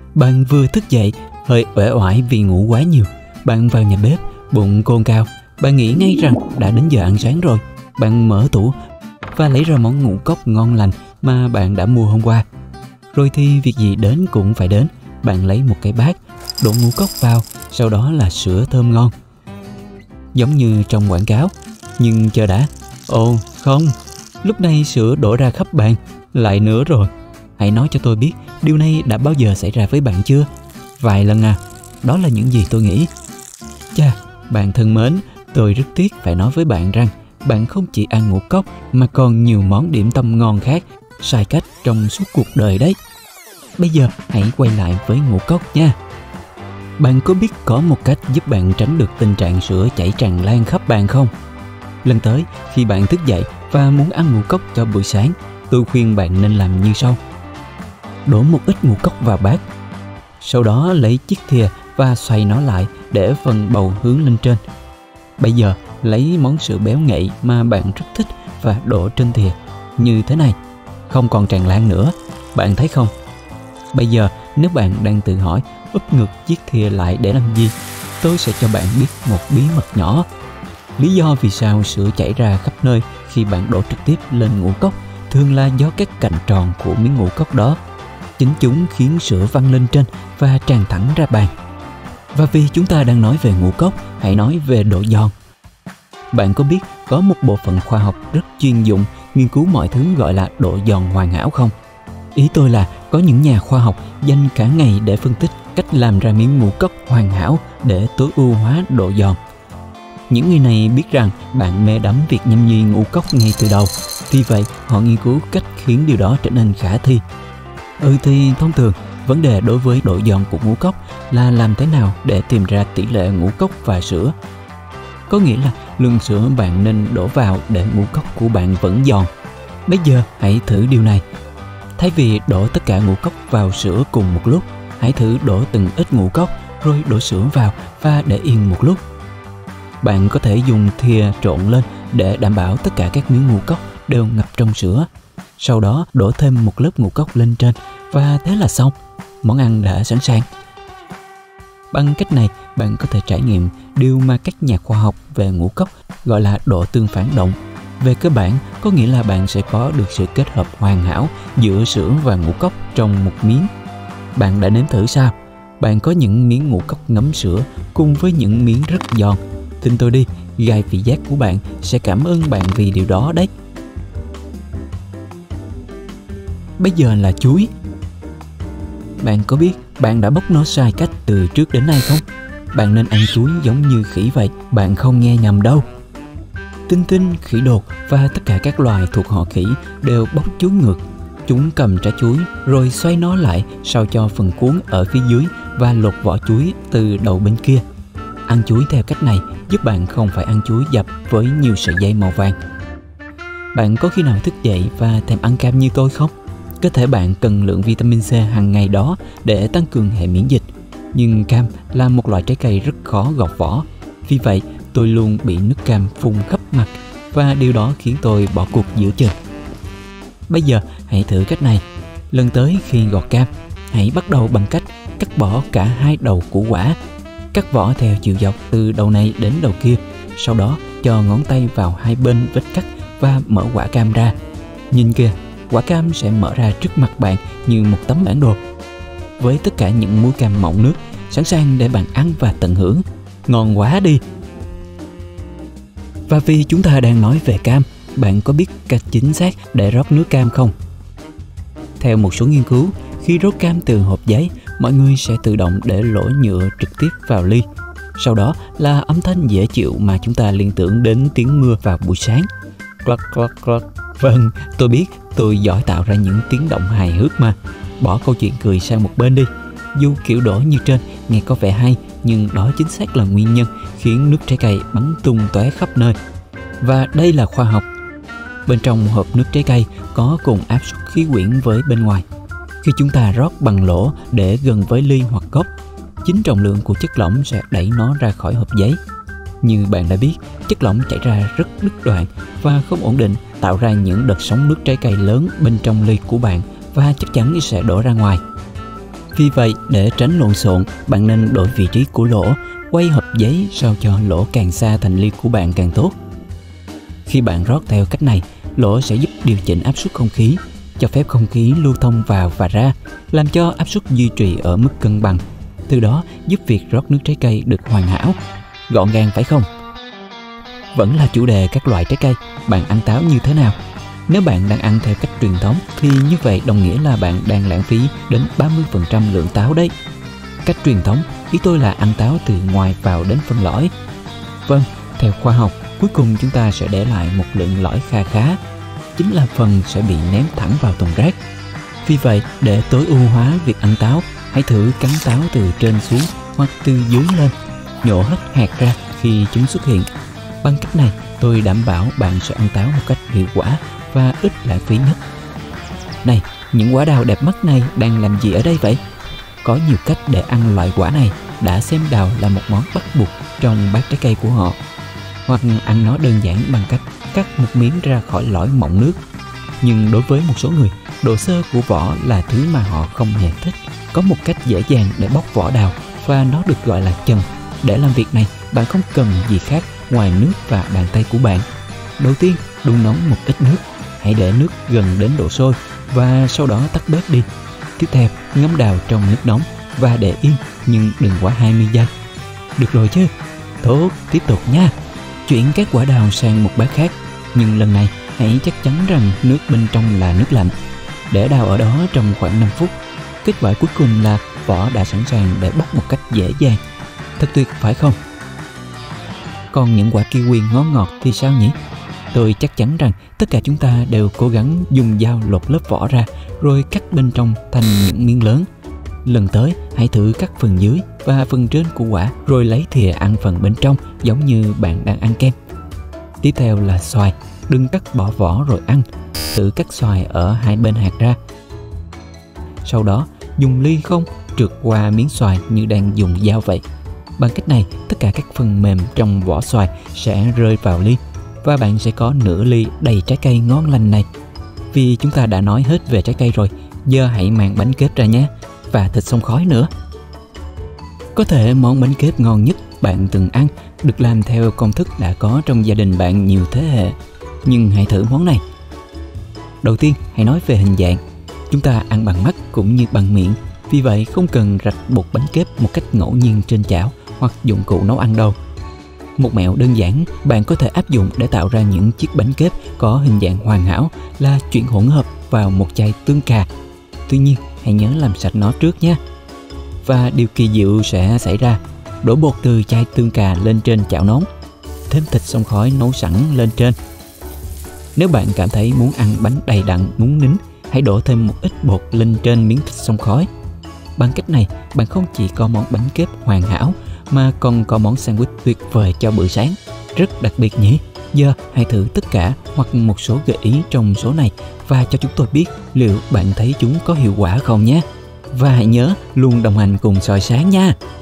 Bạn vừa thức dậy, hơi uể oải vì ngủ quá nhiều. Bạn vào nhà bếp, bụng cồn cào. Bạn nghĩ ngay rằng đã đến giờ ăn sáng rồi. Bạn mở tủ và lấy ra món ngũ cốc ngon lành mà bạn đã mua hôm qua. Rồi thì việc gì đến cũng phải đến. Bạn lấy một cái bát, đổ ngũ cốc vào, sau đó là sữa thơm ngon, giống như trong quảng cáo. Nhưng chờ đã, ồ không, lúc này sữa đổ ra khắp bàn, lại nữa rồi. Hãy nói cho tôi biết điều này đã bao giờ xảy ra với bạn chưa? Vài lần à? Đó là những gì tôi nghĩ. Chà, bạn thân mến, tôi rất tiếc phải nói với bạn rằng bạn không chỉ ăn ngũ cốc mà còn nhiều món điểm tâm ngon khác sai cách trong suốt cuộc đời đấy. Bây giờ hãy quay lại với ngũ cốc nha. Bạn có biết có một cách giúp bạn tránh được tình trạng sữa chảy tràn lan khắp bàn không? Lần tới khi bạn thức dậy và muốn ăn ngũ cốc cho buổi sáng, tôi khuyên bạn nên làm như sau. Đổ một ít ngũ cốc vào bát. Sau đó lấy chiếc thìa và xoay nó lại để phần bầu hướng lên trên. Bây giờ lấy món sữa béo ngậy mà bạn rất thích và đổ trên thìa như thế này. Không còn tràn lan nữa, bạn thấy không? Bây giờ nếu bạn đang tự hỏi úp ngược chiếc thìa lại để làm gì, tôi sẽ cho bạn biết một bí mật nhỏ. Lý do vì sao sữa chảy ra khắp nơi khi bạn đổ trực tiếp lên ngũ cốc thường là do các cạnh tròn của miếng ngũ cốc đó. Chính chúng khiến sữa văng lên trên và tràn thẳng ra bàn. Và vì chúng ta đang nói về ngũ cốc, hãy nói về độ giòn. Bạn có biết có một bộ phận khoa học rất chuyên dụng nghiên cứu mọi thứ gọi là độ giòn hoàn hảo không? Ý tôi là có những nhà khoa học dành cả ngày để phân tích cách làm ra miếng ngũ cốc hoàn hảo để tối ưu hóa độ giòn. Những người này biết rằng bạn mê đắm việc nhâm nhi ngũ cốc ngay từ đầu, vì vậy họ nghiên cứu cách khiến điều đó trở nên khả thi. Thì thông thường, vấn đề đối với độ giòn của ngũ cốc là làm thế nào để tìm ra tỷ lệ ngũ cốc và sữa. Có nghĩa là lượng sữa bạn nên đổ vào để ngũ cốc của bạn vẫn giòn. Bây giờ hãy thử điều này. Thay vì đổ tất cả ngũ cốc vào sữa cùng một lúc, hãy thử đổ từng ít ngũ cốc rồi đổ sữa vào và để yên một lúc. Bạn có thể dùng thìa trộn lên để đảm bảo tất cả các miếng ngũ cốc đều ngập trong sữa. Sau đó đổ thêm một lớp ngũ cốc lên trên và thế là xong. Món ăn đã sẵn sàng. Bằng cách này, bạn có thể trải nghiệm điều mà các nhà khoa học về ngũ cốc gọi là độ tương phản động. Về cơ bản, có nghĩa là bạn sẽ có được sự kết hợp hoàn hảo giữa sữa và ngũ cốc trong một miếng. Bạn đã nếm thử sao? Bạn có những miếng ngũ cốc ngấm sữa cùng với những miếng rất giòn. Tin tôi đi, gai vị giác của bạn sẽ cảm ơn bạn vì điều đó đấy. Bây giờ là chuối. Bạn có biết bạn đã bóc nó sai cách từ trước đến nay không? Bạn nên ăn chuối giống như khỉ vậy, bạn không nghe nhầm đâu. Tinh tinh, khỉ đột và tất cả các loài thuộc họ khỉ đều bóc chuối ngược. Chúng cầm trái chuối rồi xoay nó lại sao cho phần cuống ở phía dưới và lột vỏ chuối từ đầu bên kia. Ăn chuối theo cách này giúp bạn không phải ăn chuối dập với nhiều sợi dây màu vàng. Bạn có khi nào thức dậy và thèm ăn cam như tôi không? Cơ thể bạn cần lượng vitamin C hàng ngày đó để tăng cường hệ miễn dịch. Nhưng cam là một loại trái cây rất khó gọt vỏ. Vì vậy, tôi luôn bị nước cam phun khắp mặt và điều đó khiến tôi bỏ cuộc giữa chừng. Bây giờ hãy thử cách này. Lần tới khi gọt cam, hãy bắt đầu bằng cách cắt bỏ cả hai đầu của quả. Cắt vỏ theo chiều dọc từ đầu này đến đầu kia. Sau đó cho ngón tay vào hai bên vết cắt và mở quả cam ra. Nhìn kìa, quả cam sẽ mở ra trước mặt bạn như một tấm bản đồ, với tất cả những múi cam mọng nước, sẵn sàng để bạn ăn và tận hưởng. Ngon quá đi! Và vì chúng ta đang nói về cam, bạn có biết cách chính xác để rót nước cam không? Theo một số nghiên cứu, khi rót cam từ hộp giấy, mọi người sẽ tự động để lỗ nhựa trực tiếp vào ly. Sau đó là âm thanh dễ chịu mà chúng ta liên tưởng đến tiếng mưa vào buổi sáng. Cluck, cluck, cluck. Vâng, tôi biết, tôi giỏi tạo ra những tiếng động hài hước mà. Bỏ câu chuyện cười sang một bên đi. Dù kiểu đổ như trên nghe có vẻ hay, nhưng đó chính xác là nguyên nhân khiến nước trái cây bắn tung tóe khắp nơi. Và đây là khoa học. Bên trong hộp nước trái cây có cùng áp suất khí quyển với bên ngoài. Khi chúng ta rót bằng lỗ để gần với ly hoặc cốc, chính trọng lượng của chất lỏng sẽ đẩy nó ra khỏi hộp giấy. Như bạn đã biết, chất lỏng chảy ra rất đứt đoạn và không ổn định, tạo ra những đợt sóng nước trái cây lớn bên trong ly của bạn và chắc chắn sẽ đổ ra ngoài. Vì vậy, để tránh lộn xộn, bạn nên đổi vị trí của lỗ, quay hộp giấy sao cho lỗ càng xa thành ly của bạn càng tốt. Khi bạn rót theo cách này, lỗ sẽ giúp điều chỉnh áp suất không khí, cho phép không khí lưu thông vào và ra, làm cho áp suất duy trì ở mức cân bằng. Từ đó giúp việc rót nước trái cây được hoàn hảo, gọn gàng phải không? Vẫn là chủ đề các loại trái cây, bạn ăn táo như thế nào? Nếu bạn đang ăn theo cách truyền thống thì như vậy đồng nghĩa là bạn đang lãng phí đến 30% lượng táo đấy. Cách truyền thống, ý tôi là ăn táo từ ngoài vào đến phân lõi. Vâng, theo khoa học, cuối cùng chúng ta sẽ để lại một lượng lõi kha khá, chính là phần sẽ bị ném thẳng vào thùng rác. Vì vậy, để tối ưu hóa việc ăn táo, hãy thử cắn táo từ trên xuống hoặc từ dưới lên, nhổ hết hạt ra khi chúng xuất hiện. Bằng cách này, tôi đảm bảo bạn sẽ ăn táo một cách hiệu quả và ít lãng phí nhất. Này, những quả đào đẹp mắt này đang làm gì ở đây vậy? Có nhiều cách để ăn loại quả này, đã xem đào là một món bắt buộc trong bát trái cây của họ. Hoặc ăn nó đơn giản bằng cách cắt một miếng ra khỏi lõi mọng nước. Nhưng đối với một số người, độ xơ của vỏ là thứ mà họ không hề thích. Có một cách dễ dàng để bóc vỏ đào và nó được gọi là chần. Để làm việc này, bạn không cần gì khác ngoài nước và bàn tay của bạn. Đầu tiên, đun nóng một ít nước. Hãy để nước gần đến độ sôi và sau đó tắt bếp đi. Tiếp theo, ngâm đào trong nước nóng và để yên, nhưng đừng quá 20 giây. Được rồi chứ? Tốt, tiếp tục nha. Chuyển các quả đào sang một bát khác, nhưng lần này hãy chắc chắn rằng nước bên trong là nước lạnh. Để đào ở đó trong khoảng 5 phút. Kết quả cuối cùng là vỏ đã sẵn sàng để bóc một cách dễ dàng. Thật tuyệt phải không? Còn những quả kiwi ngon ngọt thì sao nhỉ? Tôi chắc chắn rằng tất cả chúng ta đều cố gắng dùng dao lột lớp vỏ ra rồi cắt bên trong thành những miếng lớn. Lần tới, hãy thử cắt phần dưới và phần trên của quả rồi lấy thìa ăn phần bên trong giống như bạn đang ăn kem. Tiếp theo là xoài. Đừng cắt bỏ vỏ rồi ăn. Thử cắt xoài ở hai bên hạt ra. Sau đó, dùng ly không trượt qua miếng xoài như đang dùng dao vậy. Bằng cách này, tất cả các phần mềm trong vỏ xoài sẽ rơi vào ly và bạn sẽ có nửa ly đầy trái cây ngon lành này. Vì chúng ta đã nói hết về trái cây rồi, giờ hãy mang bánh kếp ra nhé, và thịt xông khói nữa. Có thể món bánh kếp ngon nhất bạn từng ăn được làm theo công thức đã có trong gia đình bạn nhiều thế hệ. Nhưng hãy thử món này. Đầu tiên, hãy nói về hình dạng. Chúng ta ăn bằng mắt cũng như bằng miệng, vì vậy không cần rạch bột bánh kếp một cách ngẫu nhiên trên chảo hoặc dụng cụ nấu ăn đâu. Một mẹo đơn giản bạn có thể áp dụng để tạo ra những chiếc bánh kếp có hình dạng hoàn hảo là chuyển hỗn hợp vào một chai tương cà. Tuy nhiên, hãy nhớ làm sạch nó trước nhé. Và điều kỳ diệu sẽ xảy ra. Đổ bột từ chai tương cà lên trên chảo nóng, thêm thịt xông khói nấu sẵn lên trên. Nếu bạn cảm thấy muốn ăn bánh đầy đặn núng nính, hãy đổ thêm một ít bột lên trên miếng thịt xông khói. Bằng cách này, bạn không chỉ có món bánh kếp hoàn hảo mà còn có món sandwich tuyệt vời cho bữa sáng. Rất đặc biệt nhỉ? Giờ hãy thử tất cả hoặc một số gợi ý trong số này và cho chúng tôi biết liệu bạn thấy chúng có hiệu quả không nhé. Và hãy nhớ luôn đồng hành cùng Soi Sáng nha.